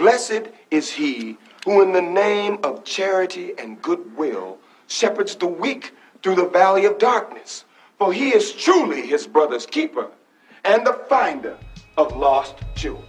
Blessed is he who in the name of charity and goodwill shepherds the weak through the valley of darkness. For he is truly his brother's keeper and the finder of lost children.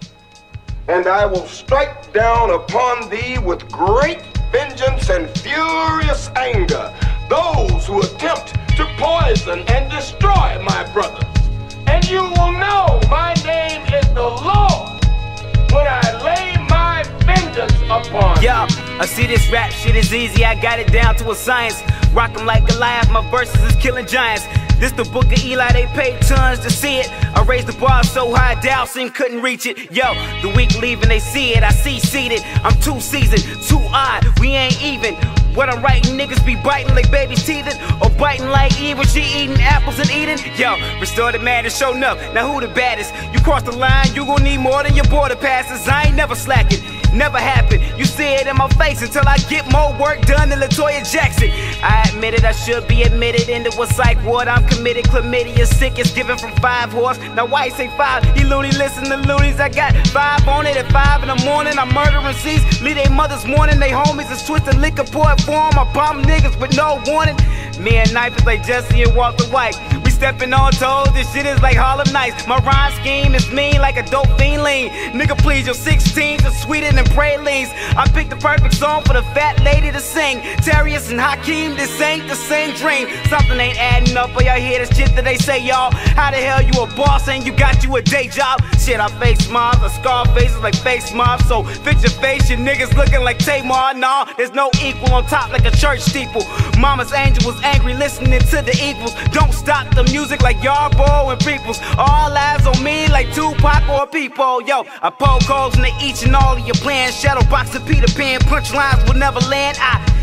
And I will strike down upon thee with great vengeance and furious anger those who attempt to poison and destroy my brothers. And you will know my name is the Lord when I lay my vengeance upon you. Yo, I see this rap shit is easy, I got it down to a science. Rock 'em like Goliath, my verses is killing giants. This the book of Eli, they paid tons to see it. I raised the bar so high, Dowson couldn't reach it. Yo, the weak leaving, they see it, I see seated. I'm too seasoned, too odd, we ain't even. What I'm writing, niggas be biting like babies teething, or biting like Eve when she eating apples and eating. Yo, restore the man and show up. Now who the baddest? You cross the line, you gon' need more than your border passes. I ain't never slacking, never happened. You see it in my face until I get more work done than LaToya Jackson. I admit it, I should be admitted into a psych ward. I'm committed, chlamydia sick is given from 5 horse. Now why he say 5? He loony, listen to loonies. I got 5 on it at 5 in the morning. I'm murdering C's, leave they mothers mourning. They homies is twisting liquor port form. I bomb niggas with no warning. Me and Knife is like Jesse and Walter White. We stepping on toes, this shit is like Harlem Nights. My rhyme scheme is mean like a dope fiend lean. Nigga please, your 16s are sweeter than pralines. I picked the perfect song for the fat lady to sing. Terrius and Hakeem, this ain't the same dream. Something ain't adding up, or y'all hear this shit that they say, y'all. How the hell you a boss and you got you a day job? Shit, I face mobs, I scar faces like face mobs. So fix your face, your niggas looking like Tamar. Nah, there's no equal on top like a church steeple. Mama's angel was angry listening to the equals. Don't stop the music like Yarbo and Peoples. All eyes on me like Tupac or people. Yo, I poke holes into each and all of your plans. Shadow box of Peter Pan, punchlines will never land.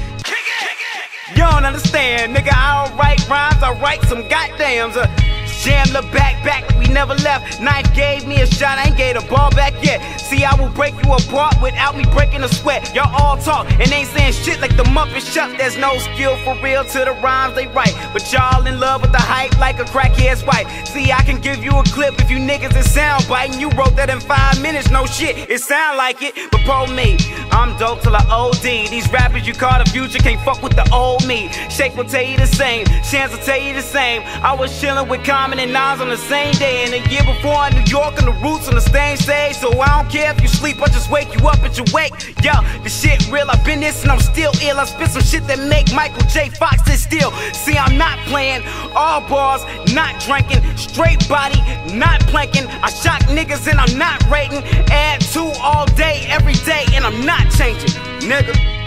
You don't understand, nigga, I don't write rhymes, I write some goddams. Jamla back, we never left. Knife gave me a shot, I ain't gave the ball back yet. See, I will break you apart without me breaking a sweat. Y'all all talk and ain't saying shit like the Muppet Shut. There's no skill for real to the rhymes they write, but y'all in love with the hype like a crackhead's wife. See, I can give you a clip if you niggas is sound biting. You wrote that in 5 minutes, no shit, it sound like it. But pro me, I'm dope till I OD. These rappers you call the future can't fuck with the old me. Shake will tell you the same, Chance will tell you the same. I was chillin' with Common and Nas on the same day, and a year before in New York on the Roots on the same stage. So I don't care if you sleep, I just wake you up at your wake. Yo, the shit real, I've been this and I'm still ill. I spit some shit that make Michael J. Fox sit still. See, I'm not playing, all bars, not drinking, straight body, not planking. I shock niggas and I'm not rating. Add 2 all day, every day, and I'm not changing, nigga.